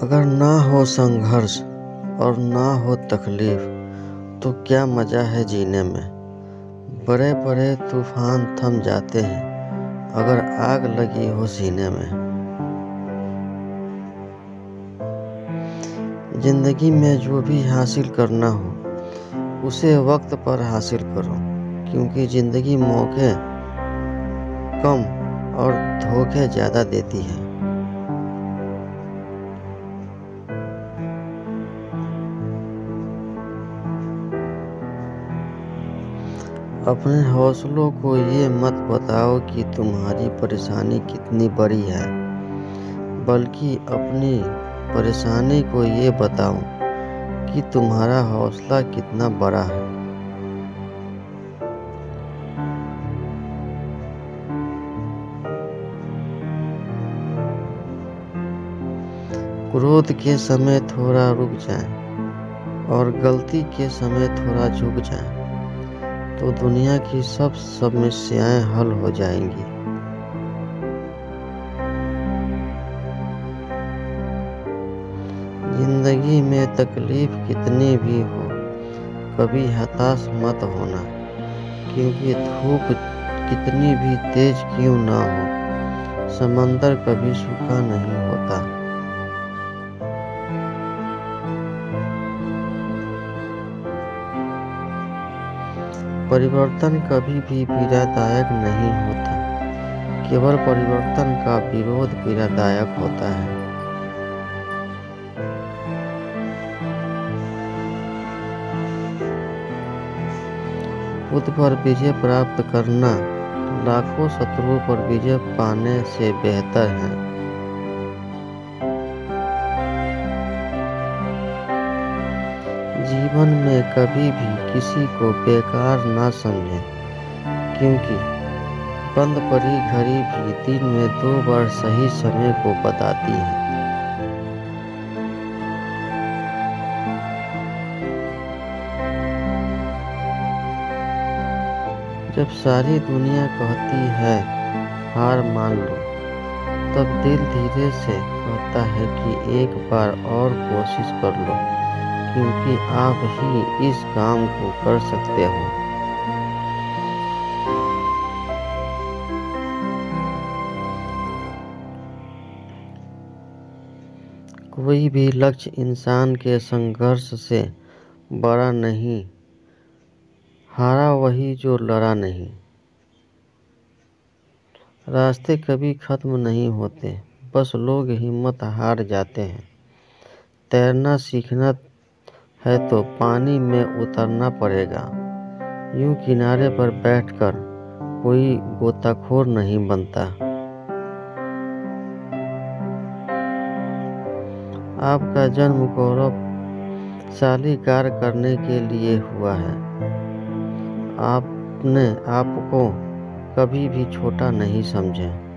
अगर ना हो संघर्ष और ना हो तकलीफ तो क्या मज़ा है जीने में। बड़े बड़े तूफान थम जाते हैं अगर आग लगी हो सीने में। जिंदगी में जो भी हासिल करना हो उसे वक्त पर हासिल करो, क्योंकि जिंदगी मौके कम और धोखे ज़्यादा देती है। अपने हौसलों को ये मत बताओ कि तुम्हारी परेशानी कितनी बड़ी है, बल्कि अपनी परेशानी को ये बताओ कि तुम्हारा हौसला कितना बड़ा है। क्रोध के समय थोड़ा रुक जाएं और गलती के समय थोड़ा झुक जाएं तो दुनिया की सब समस्याएं हल हो जाएंगी। जिंदगी में तकलीफ कितनी भी हो कभी हताश मत होना, क्योंकि धूप कितनी भी तेज क्यों ना हो समंदर कभी सूखा नहीं होता। परिवर्तन कभी भी पीड़ादायक नहीं होता, केवल परिवर्तन का विरोध पीड़ादायक होता है। खुद पर विजय प्राप्त करना लाखों शत्रुओं पर विजय पाने से बेहतर है। जीवन में कभी भी किसी को बेकार ना समझें, क्योंकि बंद पड़ी घड़ी भी दिन में 2 बार सही समय को बताती है। जब सारी दुनिया कहती है हार मान लो, तब दिल धीरे से कहता है कि एक बार और कोशिश कर लो, क्योंकि आप ही इस काम को कर सकते हो। कोई भी लक्ष्य इंसान के संघर्ष से बड़ा नहीं, हारा वही जो लड़ा नहीं। रास्ते कभी खत्म नहीं होते, बस लोग हिम्मत हार जाते हैं। तैरना सीखना है तो पानी में उतरना पड़ेगा, यूं किनारे पर बैठकर कोई गोताखोर नहीं बनता। आपका जन्म गौरवशाली कार्य करने के लिए हुआ है। आपने आपको कभी भी छोटा नहीं समझें।